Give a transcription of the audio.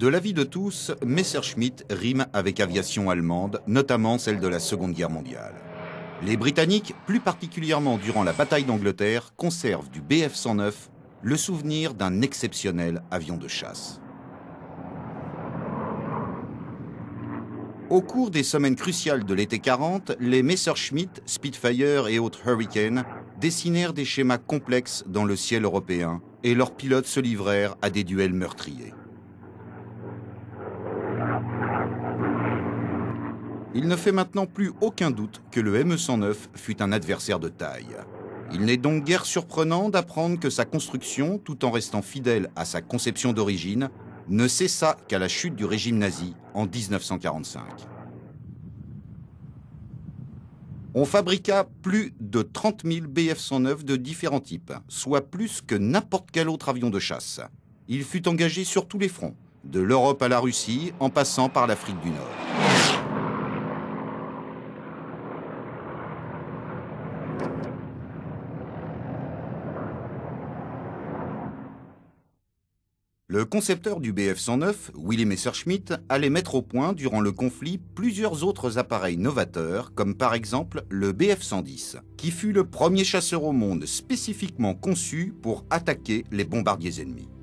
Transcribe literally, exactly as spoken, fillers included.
De l'avis de tous, Messerschmitt rime avec aviation allemande, notamment celle de la Seconde Guerre mondiale. Les Britanniques, plus particulièrement durant la bataille d'Angleterre, conservent du B F cent neuf le souvenir d'un exceptionnel avion de chasse. Au cours des semaines cruciales de l'été quarante, les Messerschmitt, Spitfire et autres Hurricane dessinèrent des schémas complexes dans le ciel européen et leurs pilotes se livrèrent à des duels meurtriers. Il ne fait maintenant plus aucun doute que le M E cent neuf fut un adversaire de taille. Il n'est donc guère surprenant d'apprendre que sa construction, tout en restant fidèle à sa conception d'origine, ne cessa qu'à la chute du régime nazi en mille neuf cent quarante-cinq. On fabriqua plus de trente mille B F cent neuf de différents types, soit plus que n'importe quel autre avion de chasse. Il fut engagé sur tous les fronts, de l'Europe à la Russie, en passant par l'Afrique du Nord. Le concepteur du B F cent neuf, Willy Messerschmitt, allait mettre au point durant le conflit plusieurs autres appareils novateurs, comme par exemple le B F cent dix, qui fut le premier chasseur au monde spécifiquement conçu pour attaquer les bombardiers ennemis.